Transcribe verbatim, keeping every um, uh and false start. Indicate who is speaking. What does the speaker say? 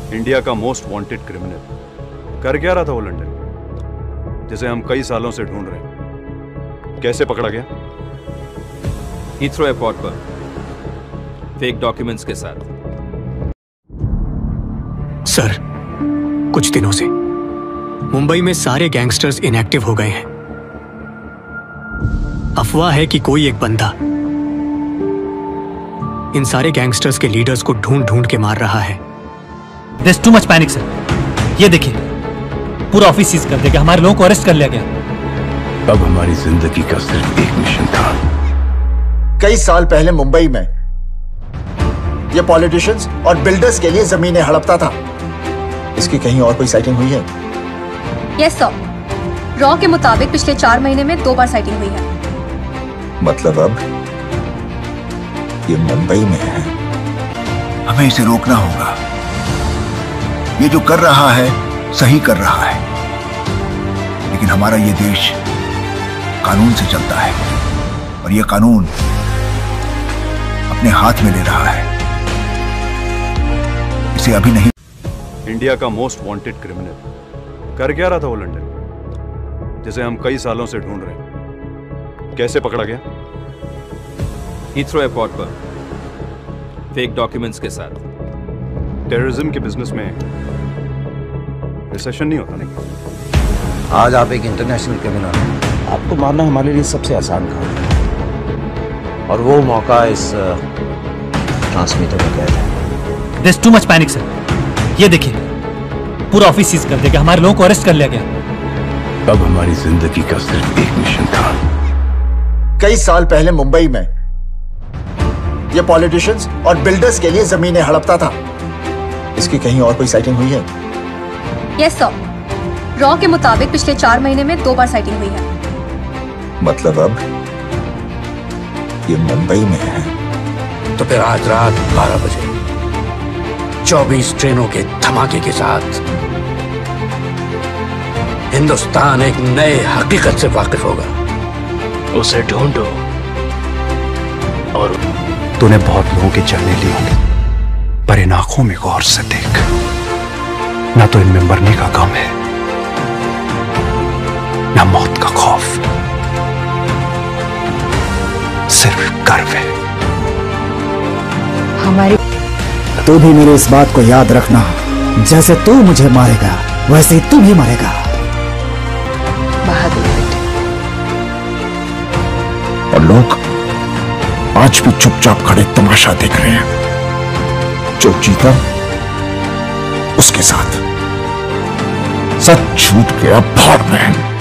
Speaker 1: India का most wanted criminal कर क्या रहा था वो लंदन, जिसे हम कई सालों से ढूंढ रहे हैं? कैसे पकड़ा गया?
Speaker 2: हीथ्रो एयरपोर्ट पर फेक डॉक्यूमेंट्स के साथ।
Speaker 3: सर, कुछ दिनों से मुंबई में सारे गैंगस्टर्स इनएक्टिव हो गए हैं। अफवाह है कि कोई एक बंदा इन सारे गैंगस्टर्स के लीडर्स को ढूंढ ढूंढ के मार रहा है।
Speaker 4: There's too much panic, sir. ये देखिए, पूरा ऑफिस सीज कर देगा, हमारे लोगों को अरेस्ट कर लिया गया।
Speaker 5: अब हमारी जिंदगी का सिर्फ एक मिशन था।
Speaker 6: कई साल पहले मुंबई में ये पॉलिटिशियंस और बिल्डर्स के लिए जमीनें हड़पता था। इसकी कहीं और कोई साइटिंग हुई है?
Speaker 7: यस सर, रॉ के मुताबिक पिछले चार महीने में दो बार साइटिंग हुई है।
Speaker 6: मतलब अब ये मुंबई में है।
Speaker 8: हमें इसे रोकना होगा। ये जो कर रहा है सही कर रहा है, लेकिन हमारा ये देश कानून से चलता है और ये कानून अपने हाथ में ले रहा है। इसे अभी नहीं।
Speaker 1: इंडिया का मोस्ट वांटेड क्रिमिनल कर क्या रहा था वो लंदन, जिसे हम कई सालों से ढूंढ रहे हैं? कैसे पकड़ा गया?
Speaker 2: हीथ्रो एयरपोर्ट पर फेक डॉक्यूमेंट्स के साथ।
Speaker 1: टेररिज्म के बिजनेस में रिसेशन नहीं होता नहीं।
Speaker 9: आज आप एक इंटरनेशनल क्रिमिनल हैं। आपको मारना हमारे लिए सबसे आसान काम है, और वो मौका इस ट्रांसमीटर में कैद है।
Speaker 4: There's too much panic, sir. ये देखिए, पूरा ऑफिस सीज कर देगा, हमारे लोगों को अरेस्ट कर लिया गया।
Speaker 5: अब हमारी जिंदगी का सिर्फ एक मिशन था।
Speaker 6: कई साल पहले मुंबई में ये पॉलिटिशियंस और बिल्डर्स के लिए जमीनें हड़पता था। इसकी कहीं और कोई साइटिंग हुई है?
Speaker 7: यस सर, रॉ के मुताबिक पिछले चार महीने में दो बार साइटिंग हुई है।
Speaker 6: मतलब अब ये मुंबई में है।
Speaker 3: तो फिर आज रात बारह बजे चौबीस ट्रेनों के धमाके के साथ हिंदुस्तान एक नए हकीकत से वाकिफ होगा। उसे ढूंढो। और
Speaker 10: तूने बहुत लोगों के जाने लिए होंगे, पर इन आंखों में गौर से देख। ना तो इनमें मरने का गम है, ना मौत का खौफ, सिर्फ गर्व है।
Speaker 11: हमारी तू भी मेरी इस बात को याद रखना, जैसे तू मुझे मारेगा वैसे ही तू भी मरेगा।
Speaker 7: बहादुर बेटे।
Speaker 8: और लोग आज भी चुपचाप खड़े तमाशा देख रहे हैं। जो जीता उसके साथ सच छूट गया भाड़ में।